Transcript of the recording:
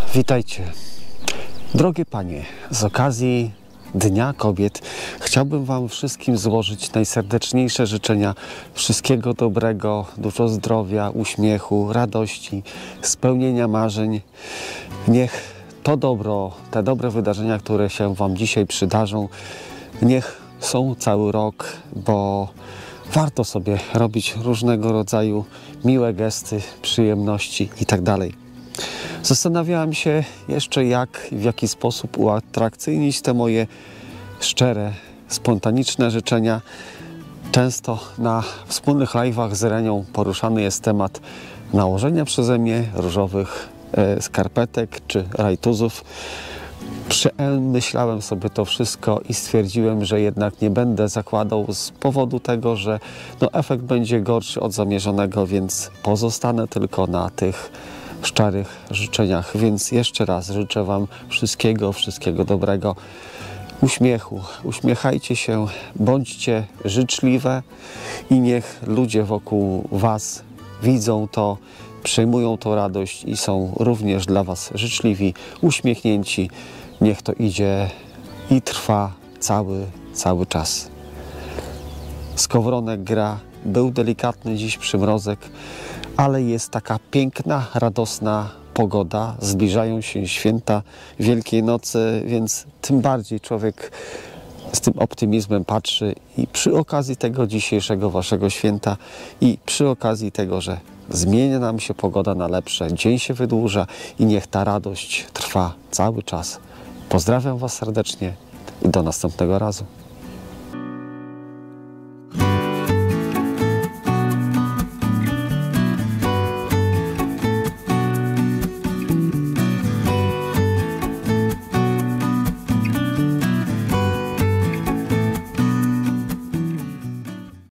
Witajcie. Drogie Panie, z okazji Dnia Kobiet chciałbym Wam wszystkim złożyć najserdeczniejsze życzenia wszystkiego dobrego, dużo zdrowia, uśmiechu, radości, spełnienia marzeń. Niech to dobro, te dobre wydarzenia, które się Wam dzisiaj przydarzą, niech są cały rok, bo warto sobie robić różnego rodzaju miłe gesty, przyjemności itd. Zastanawiałem się jeszcze, jak i w jaki sposób uatrakcyjnić te moje szczere, spontaniczne życzenia. Często na wspólnych live'ach z Renią poruszany jest temat nałożenia przeze mnie różowych skarpetek czy rajtuzów. Przemyślałem sobie to wszystko i stwierdziłem, że jednak nie będę zakładał z powodu tego, że efekt będzie gorszy od zamierzonego, więc pozostanę tylko na tych szczerych życzeniach. Więc jeszcze raz życzę Wam wszystkiego dobrego, uśmiechu. Uśmiechajcie się, bądźcie życzliwe i niech ludzie wokół Was widzą to, przejmują tą radość i są również dla Was życzliwi, uśmiechnięci. Niech to idzie i trwa cały czas. Skowronek gra, był delikatny dziś przymrozek, ale jest taka piękna, radosna pogoda. Zbliżają się święta Wielkiej Nocy, więc tym bardziej człowiek z tym optymizmem patrzy i przy okazji tego dzisiejszego Waszego święta i przy okazji tego, że zmienia nam się pogoda na lepsze, dzień się wydłuża i niech ta radość trwa cały czas. Pozdrawiam Was serdecznie i do następnego razu.